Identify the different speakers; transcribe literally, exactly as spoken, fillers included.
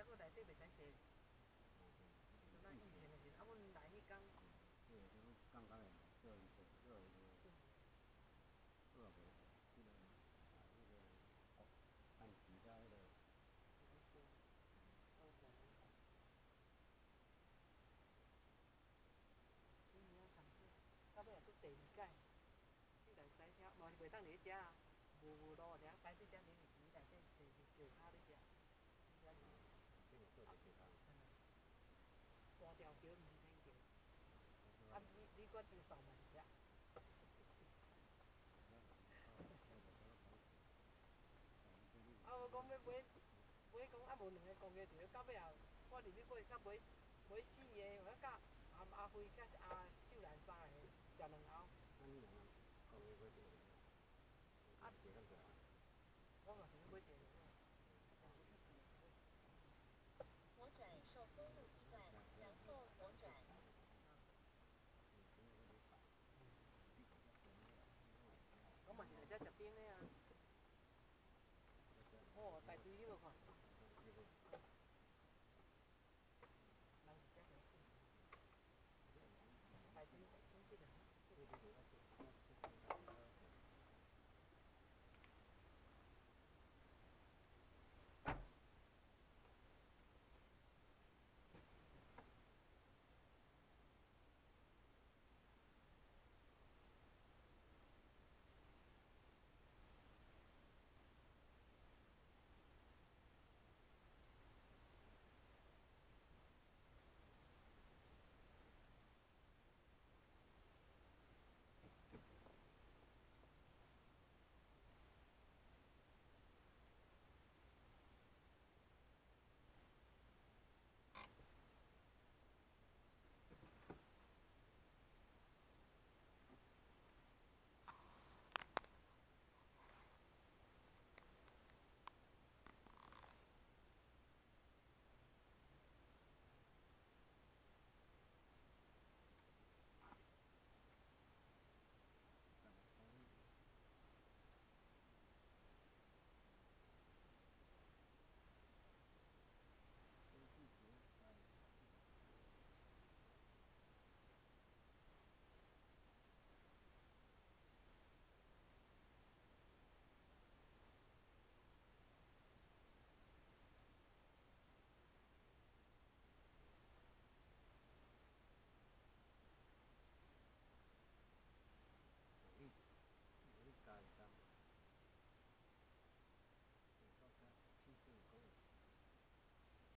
Speaker 1: 个内底袂使坐。就咱以前的时，啊，阮来迄工。
Speaker 2: 对，就讲讲诶，做伊做做伊个，做也无，迄个啊，迄个哦，按时甲迄个。
Speaker 1: 到尾也佫第二届，你来驶车，无是袂当伫咧遮啊，无无路，尔驶去遮连入去内底坐坐脚踏咧食。
Speaker 2: 这个做第几趟？
Speaker 1: 大条桥毋是天桥，啊，你你决定扫门遮。啊，我讲要买，买讲啊无两个公家条，到尾后我入去买，甲买买四个，我甲阿阿辉甲阿秀兰三个，食两后。
Speaker 2: 啊，你两个公家买几个？啊，一个较济啊？
Speaker 1: 我嘛是